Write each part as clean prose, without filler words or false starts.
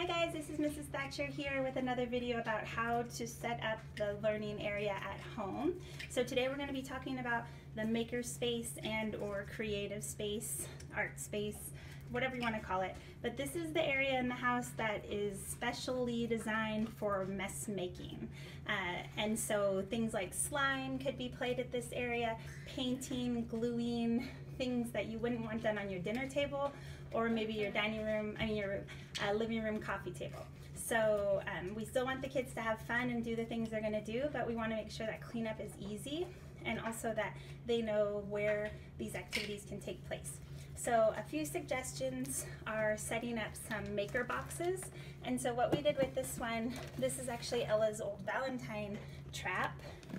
Hi guys, this is Mrs. Thatcher here with another video about how to set up the learning area at home. So today we're going to be talking about the maker space and or creative space, art space, whatever you want to call it. But this is the area in the house that is specially designed for mess making. And so things like slime could be played at this area, painting, gluing, things that you wouldn't want done on your dinner table or maybe your your living room coffee table. So we still want the kids to have fun and do the things they're going to do, but we want to make sure that cleanup is easy and also that they know where these activities can take place. So a few suggestions are setting up some maker boxes. And so what we did with this one, this is actually Ella's old Valentine trap.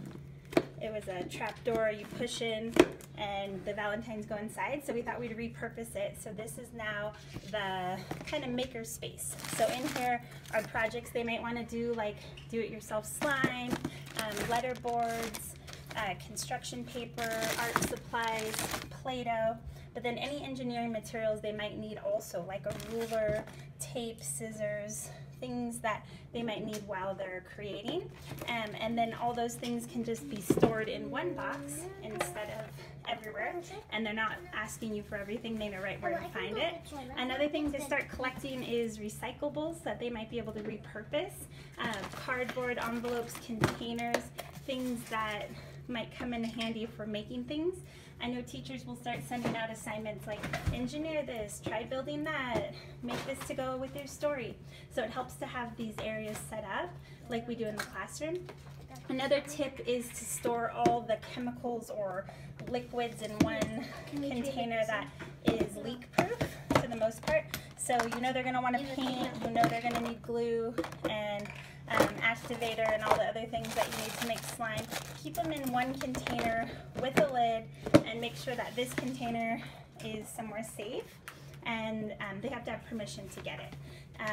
It was a trap door you push in and the Valentines go inside, so we thought we'd repurpose it. So this is now the kind of maker space. So in here are projects they might want to do, like do-it-yourself slime, letter boards, construction paper, art supplies, Play-Doh, but then any engineering materials they might need also, like a ruler, tape, scissors, things that they might need while they're creating. And then all those things can just be stored in one box instead of everywhere, and they're not asking you for everything, they know right where to find it. Another thing to start collecting is recyclables that they might be able to repurpose, cardboard, envelopes, containers, things that might come in handy for making things. I know teachers will start sending out assignments like engineer this, try building that, make this to go with your story. So it helps to have these areas set up like we do in the classroom. Another tip is to store all the chemicals or liquids in one container that is leak proof for the most part. So you know they're going to want to paint, you know they're going to need glue and activator and all the other things that you need to make slime. Keep them in one container with a lid and make sure that this container is somewhere safe, and they have to have permission to get it.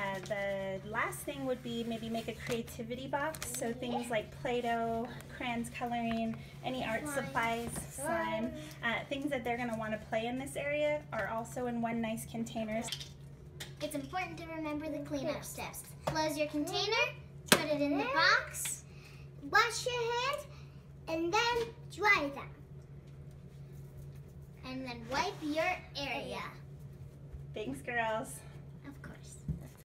The last thing would be maybe make a creativity box, so things like Play-Doh, crayons coloring, any art supplies, slime, things that they're going to want to play in this area are also in one nice container. It's important to remember the cleanup steps. Close your container, put it in the box, wash your hands, and then dry them. And then wipe your area. Thanks, girls.